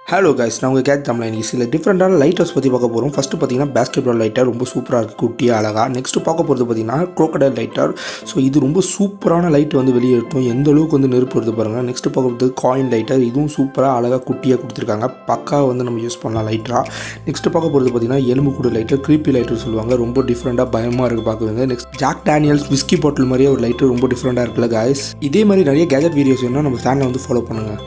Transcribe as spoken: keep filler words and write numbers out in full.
Hello guys, நான் உங்கள் gate Tamil இன்னைக்கு சில டிஃப்ரெண்டான லைட்டர்ஸ் பற்றி பார்க்க போகிறோம். ஃபஸ்ட்டு பார்த்தீங்கன்னா பேஸ்கெட் பால் லைட்டர் ரொம்ப சூப்பராக இருக்குது, குட்டியாக அழகாக. நெக்ஸ்ட்டு பார்க்க போகிறது பார்த்தீங்கன்னா crocodile லைட்டர். ஸோ இது ரொம்ப சூப்பரான லைட் வந்து வெளியே எடுத்தோம், எந்த அளவுக்கு வந்து நெருப்பு வருது பாருங்கள். நெக்ஸ்ட்டு பார்க்க போகிறது காயின் லைட்டர். இதுவும் சூப்பராக அழகாக குட்டியாக கொடுத்துருக்காங்க, பக்கா வந்து நம்ம யூஸ் பண்ணலாம் லைட்டராக. நெக்ஸ்ட்டு பார்க்க போகிறது பார்த்தீங்கன்னா எலும்பு கூடு லைட்டர், க்ரீப்பி லைட்டர் சொல்லுவாங்க. ரொம்ப டிஃப்ரெண்ட்டாக பயமாக இருக்குது பார்க்குறதுங்க. Next Jack Daniels whiskey bottle மாதிரியே ஒரு லைட்டர் ரொம்ப டிஃப்ரெண்ட்டாக இருக்குல்ல கைஸ். இதே மாதிரி நிறைய கேஜெட் வீடியோஸ் வேணும்னா நம்ம சேனலை வந்து ஃபாலோ பண்ணுங்கள்.